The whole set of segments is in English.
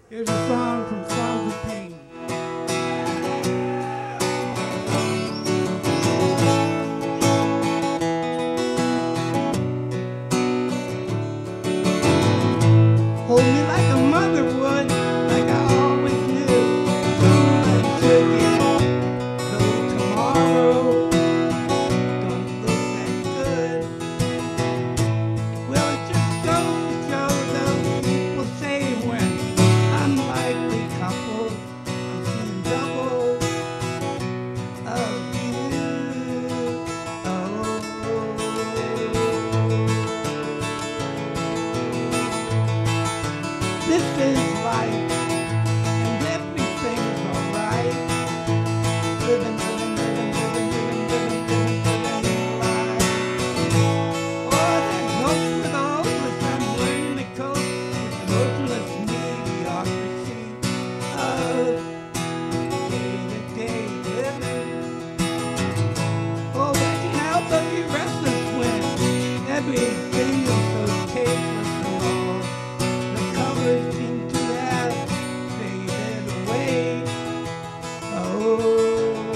Here's a song from Songs of Pain. Hold me like a mother would, like I always knew. Somebody took it, though tomorrow don't look that good. Well, it just goes to show those people say when unlikely couple, I'm seeing double of you. Oh. This is life, and everything's alright. Living, living, living, living, living, living, living, living life. Oh, there's hope for the hopeless. I'm learning to cope with the hopeless mediocrity of day-to-day living. Oh, but I can't help but be restless when everything is so tasteless and all. The colors seem to have faded away. Oh,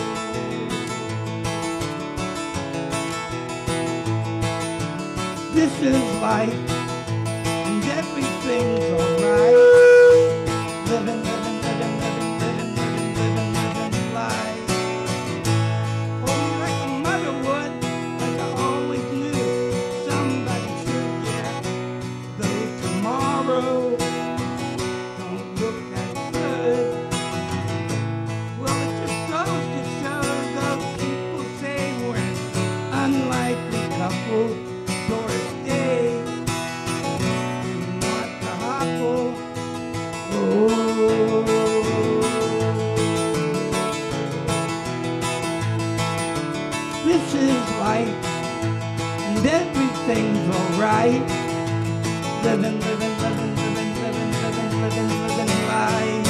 this is life, and everything's alright. Living, living, living, living, living, living, living, living life. Hold me like a mother would, like I always knew. Somebody should get, though tomorrow don't look that good. Well, it just goes to show those people say we're an unlikely couple. Doris Day, not the hopple. Oh, this is life, and everything's alright. Living, living, living, living, living, living, living, living life.